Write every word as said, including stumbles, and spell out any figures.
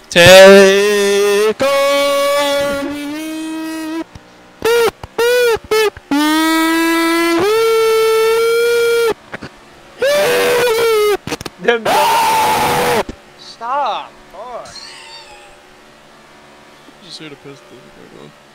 Take on me. Stop! Fuck. Just hear the pistol.